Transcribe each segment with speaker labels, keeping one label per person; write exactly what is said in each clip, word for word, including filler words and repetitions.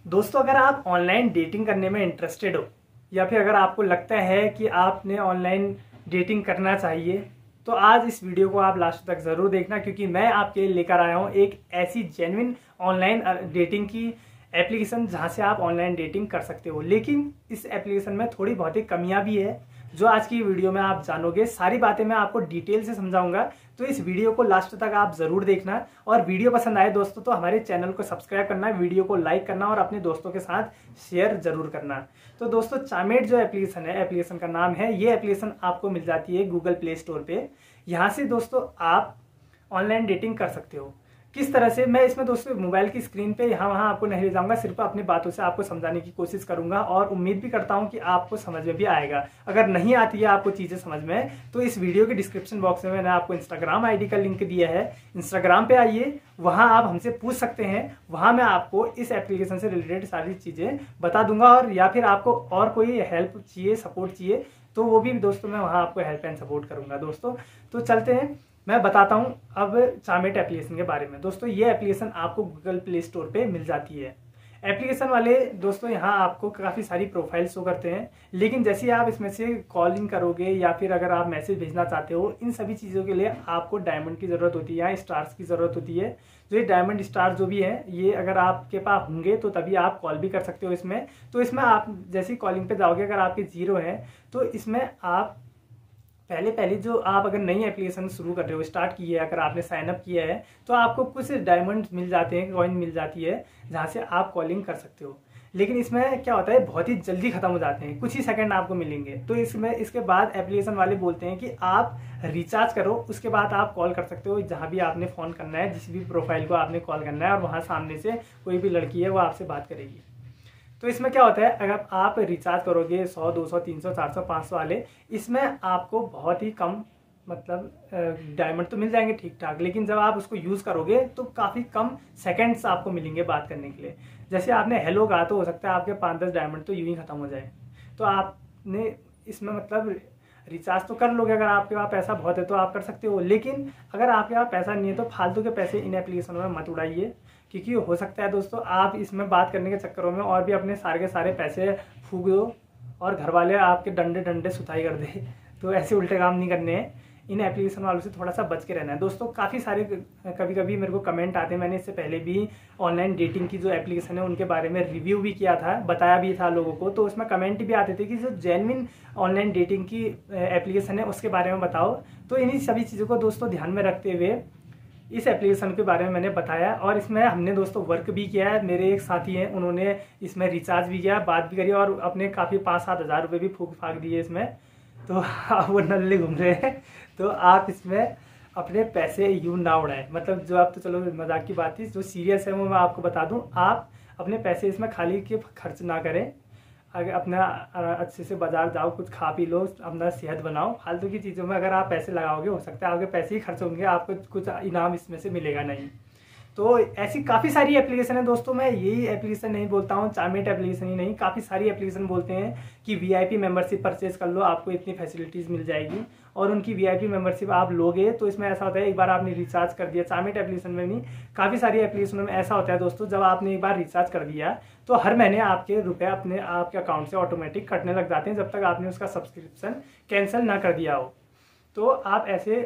Speaker 1: दोस्तों, अगर आप ऑनलाइन डेटिंग करने में इंटरेस्टेड हो या फिर अगर आपको लगता है कि आपने ऑनलाइन डेटिंग करना चाहिए तो आज इस वीडियो को आप लास्ट तक ज़रूर देखना, क्योंकि मैं आपके लिए लेकर आया हूँ एक ऐसी जेन्युइन ऑनलाइन डेटिंग की एप्लीकेशन जहाँ से आप ऑनलाइन डेटिंग कर सकते हो। लेकिन इस एप्लीकेशन में थोड़ी बहुत ही कमियाँ भी है जो आज की वीडियो में आप जानोगे। सारी बातें मैं आपको डिटेल से समझाऊंगा, तो इस वीडियो को लास्ट तक आप जरूर देखना। और वीडियो पसंद आए दोस्तों तो हमारे चैनल को सब्सक्राइब करना, वीडियो को लाइक करना और अपने दोस्तों के साथ शेयर जरूर करना। तो दोस्तों, चामेट जो एप्लीकेशन है, एप्लीकेशन का नाम है, ये एप्लीकेशन आपको मिल जाती है गूगल प्ले स्टोर पे। यहाँ से दोस्तों आप ऑनलाइन डेटिंग कर सकते हो। किस तरह से, मैं इसमें दोस्तों मोबाइल की स्क्रीन पे यहाँ वहाँ आपको नहीं ले जाऊंगा, सिर्फ अपनी बातों से आपको समझाने की कोशिश करूंगा और उम्मीद भी करता हूँ कि आपको समझ में भी आएगा। अगर नहीं आती है आपको चीज़ें समझ में तो इस वीडियो के डिस्क्रिप्शन बॉक्स में मैंने आपको इंस्टाग्राम आईडी का लिंक दिया है। इंस्टाग्राम पे आइए, वहाँ आप हमसे पूछ सकते हैं। वहाँ मैं आपको इस एप्लीकेशन से रिलेटेड सारी चीज़ें बता दूंगा, और या फिर आपको और कोई हेल्प चाहिए, सपोर्ट चाहिए तो वो भी दोस्तों मैं वहाँ आपको हेल्प एंड सपोर्ट करूँगा। दोस्तों तो चलते हैं, मैं बताता हूं अब चामेट एप्लीकेशन के बारे में। दोस्तों ये एप्लीकेशन आपको गूगल प्ले स्टोर पे मिल जाती है। एप्लीकेशन वाले दोस्तों यहाँ आपको काफ़ी सारी प्रोफाइल शो करते हैं, लेकिन जैसे ही आप इसमें से कॉलिंग करोगे या फिर अगर आप मैसेज भेजना चाहते हो, इन सभी चीज़ों के लिए आपको डायमंड की ज़रूरत होती है या स्टार्स की ज़रूरत होती है। जो ये डायमंड स्टार जो भी है, ये अगर आपके पास होंगे तो तभी आप कॉल भी कर सकते हो इसमें। तो इसमें आप जैसे ही कॉलिंग पर जाओगे, अगर आपके जीरो है तो इसमें आप पहले पहले जो आप अगर नई एप्लीकेशन शुरू कर रहे हो, स्टार्ट की है, अगर आपने साइन अप किया है तो आपको कुछ डायमंड मिल जाते हैं, कॉइन मिल जाती है जहाँ से आप कॉलिंग कर सकते हो। लेकिन इसमें क्या होता है, बहुत ही जल्दी खत्म हो जाते हैं, कुछ ही सेकंड आपको मिलेंगे। तो इसमें इसके बाद एप्लीकेशन वाले बोलते हैं कि आप रिचार्ज करो, उसके बाद आप कॉल कर सकते हो जहाँ भी आपने फ़ोन करना है, जिस भी प्रोफाइल को आपने कॉल करना है, और वहाँ सामने से कोई भी लड़की है वो आपसे बात करेगी। तो इसमें क्या होता है, अगर आप रिचार्ज करोगे सौ, दो सौ, तीन सौ, चार सौ, पाँच सौ वाले, इसमें आपको बहुत ही कम मतलब डायमंड तो मिल जाएंगे ठीक ठाक, लेकिन जब आप उसको यूज़ करोगे तो काफ़ी कम सेकंड्स आपको मिलेंगे बात करने के लिए। जैसे आपने हेलो कहा तो हो सकता है आपके पाँच दस डायमंड तो यूँ ही ख़त्म हो जाए। तो आपने इसमें मतलब रिचार्ज तो कर लोगे, अगर आपके पास पैसा बहुत है तो आप कर सकते हो। लेकिन अगर आपके पास पैसा नहीं है तो फालतू के पैसे इन एप्लीकेशनों में मत उड़ाइए, क्योंकि हो सकता है दोस्तों आप इसमें बात करने के चक्करों में और भी अपने सारे के सारे पैसे फूक दो और घर वाले आपके डंडे डंडे सुताई कर दे। तो ऐसे उल्टे काम नहीं करने हैं, इन एप्लीकेशन वालों से थोड़ा सा बच के रहना है। दोस्तों काफ़ी सारे कभी कभी मेरे को कमेंट आते हैं, मैंने इससे पहले भी ऑनलाइन डेटिंग की जो एप्लीकेशन है उनके बारे में रिव्यू भी किया था, बताया भी था लोगों को। तो उसमें कमेंट भी आते थे कि जो जेन्युइन ऑनलाइन डेटिंग की एप्लीकेशन है उसके बारे में बताओ। तो इन्हीं सभी चीज़ों को दोस्तों ध्यान में रखते हुए इस एप्लीकेशन के बारे में मैंने बताया, और इसमें हमने दोस्तों वर्क भी किया है। मेरे एक साथी हैं, उन्होंने इसमें रिचार्ज भी किया, बात भी करी और अपने काफ़ी पाँच सात हज़ार रुपये भी फूक फाक दिए इसमें। तो आप वो नल्ले घूम रहे हैं, तो आप इसमें अपने पैसे यूँ ना उड़ाएं। मतलब जो आप, तो चलो मजाक की बात थी, जो सीरियस है वो मैं आपको बता दूं, आप अपने पैसे इसमें खाली के खर्च ना करें। अगर अपना अच्छे से बाजार जाओ, कुछ खा पी लो, अपना सेहत बनाओ। फालतू की चीज़ों में अगर आप पैसे लगाओगे, हो सकता है आपके पैसे ही खर्च होंगे, आपको कुछ इनाम इसमें से मिलेगा नहीं। तो ऐसी काफ़ी सारी एप्लीकेशन है दोस्तों, मैं यही एप्लीकेशन नहीं बोलता हूँ, चामेट एप्लीकेशन ही नहीं, काफ़ी सारी एप्लीकेशन बोलते हैं कि वीआईपी मेंबरशिप परचेज कर लो, आपको इतनी फैसिलिटीज़ मिल जाएगी। और उनकी वीआईपी मेंबरशिप आप लोगे तो इसमें ऐसा होता है, एक बार आपने रिचार्ज कर दिया, चामेट एप्लीकेशन में नहीं, काफ़ी सारी एप्लीकेशनों में ऐसा होता है दोस्तों, जब आपने एक बार रिचार्ज कर दिया तो हर महीने आपके रुपए अपने आपके अकाउंट से ऑटोमेटिक कटने लग जाते हैं, जब तक आपने उसका सब्सक्रिप्शन कैंसिल ना कर दिया हो। तो आप ऐसे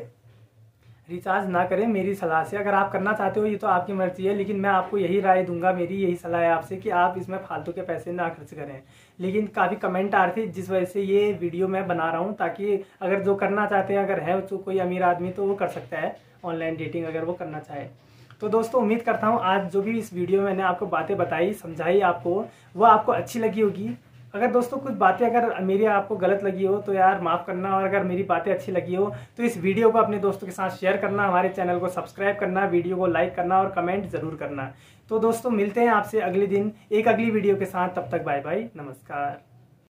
Speaker 1: रिचार्ज ना करें मेरी सलाह से। अगर आप करना चाहते हो ये तो आपकी मर्जी है, लेकिन मैं आपको यही राय दूंगा, मेरी यही सलाह है आपसे कि आप इसमें फालतू के पैसे ना खर्च करें। लेकिन काफ़ी कमेंट आ रहे थे, जिस वजह से ये वीडियो मैं बना रहा हूँ, ताकि अगर जो करना चाहते हैं, अगर है तो कोई अमीर आदमी तो वो कर सकता है ऑनलाइन डेटिंग, अगर वो करना चाहे। तो दोस्तों उम्मीद करता हूँ आज जो भी इस वीडियो में मैंने आपको बातें बताई, समझाई आपको, वो आपको अच्छी लगी होगी। अगर दोस्तों कुछ बातें अगर मेरी आपको गलत लगी हो तो यार माफ़ करना, और अगर मेरी बातें अच्छी लगी हो तो इस वीडियो को अपने दोस्तों के साथ शेयर करना, हमारे चैनल को सब्सक्राइब करना, वीडियो को लाइक करना और कमेंट ज़रूर करना। तो दोस्तों मिलते हैं आपसे अगले दिन एक अगली वीडियो के साथ, तब तक बाय बाय, नमस्कार।